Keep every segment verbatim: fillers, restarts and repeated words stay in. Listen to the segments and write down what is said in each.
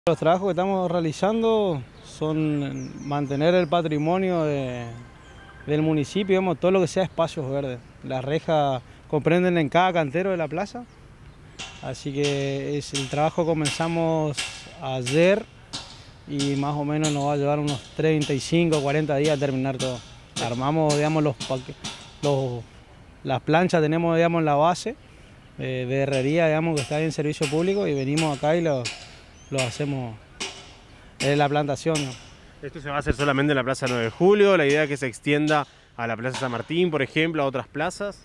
Los trabajos que estamos realizando son mantener el patrimonio de, del municipio, digamos, todo lo que sea espacios verdes. Las rejas comprenden en cada cantero de la plaza, así que es, el trabajo comenzamos ayer y más o menos nos va a llevar unos treinta y cinco o cuarenta días a terminar todo. Armamos, digamos, los, los las planchas, tenemos, digamos, la base eh, de herrería, digamos, que está en servicio público, y venimos acá y lo lo hacemos en la plantación, ¿no? ¿Esto se va a hacer solamente en la Plaza nueve de julio? ¿La idea es que se extienda a la Plaza San Martín, por ejemplo, a otras plazas?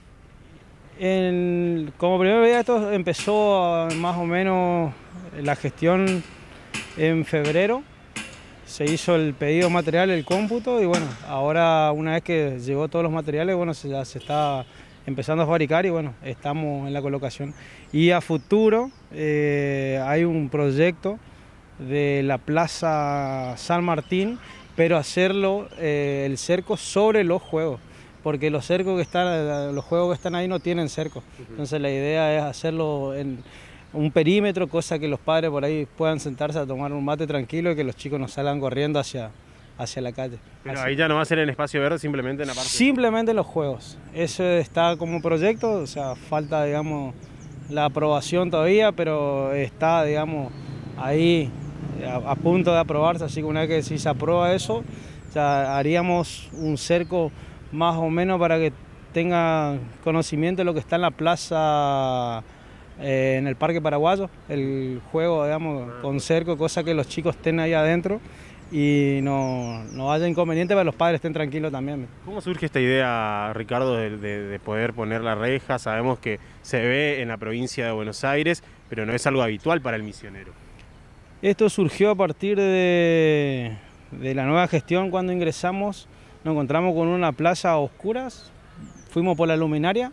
En, como primera medida, esto empezó más o menos la gestión en febrero. Se hizo el pedido material, el cómputo, y bueno, ahora una vez que llegó todos los materiales, bueno, se, ya se está empezando a fabricar y bueno, estamos en la colocación. Y a futuro eh, hay un proyecto de la Plaza San Martín, pero hacerlo eh, el cerco sobre los juegos, porque los cercos que están, los juegos que están ahí no tienen cerco. Entonces la idea es hacerlo en un perímetro, cosa que los padres por ahí puedan sentarse a tomar un mate tranquilo y que los chicos no salgan corriendo hacia, hacia la calle. Pero Así. ahí ya no va a ser en espacio verde, simplemente en la parte... Simplemente los juegos. Eso está como proyecto, o sea, falta, digamos, la aprobación todavía, pero está, digamos, ahí a, a punto de aprobarse, así que una vez que si se aprueba eso, ya haríamos un cerco más o menos para que tenga conocimiento de lo que está en la plaza, eh, en el Parque Paraguayo, el juego, digamos, con cerco, cosa que los chicos estén ahí adentro y no, no haya inconveniente para que los padres estén tranquilos también. ¿Cómo surge esta idea, Ricardo, de, de, de poder poner la reja? Sabemos que se ve en la provincia de Buenos Aires, pero no es algo habitual para el misionero. Esto surgió a partir de, de la nueva gestión. Cuando ingresamos nos encontramos con una plaza a oscuras, fuimos por la luminaria,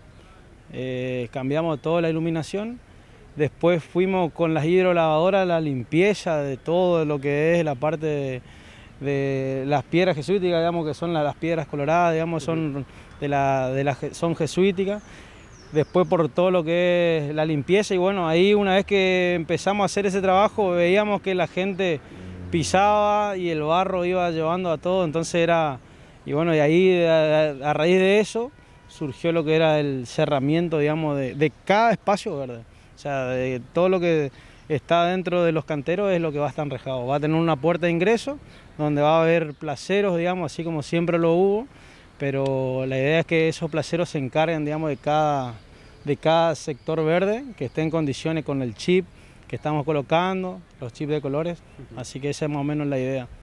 eh, cambiamos toda la iluminación, después fuimos con las hidrolavadoras, la limpieza de todo lo que es la parte de, de las piedras jesuíticas, digamos, que son las, las piedras coloradas, digamos, son, de la, de la, son jesuíticas. Después por todo lo que es la limpieza, y bueno, ahí una vez que empezamos a hacer ese trabajo veíamos que la gente pisaba y el barro iba llevando a todo, entonces era, y bueno, y ahí a, a raíz de eso surgió lo que era el cerramiento, digamos, de, de cada espacio verde. O sea, de todo lo que está dentro de los canteros es lo que va a estar enrejado. Va a tener una puerta de ingreso donde va a haber placeros, digamos, así como siempre lo hubo, pero la idea es que esos placeros se encarguen, digamos, de cada, de cada sector verde, que esté en condiciones con el chip que estamos colocando, los chips de colores, así que esa es más o menos la idea.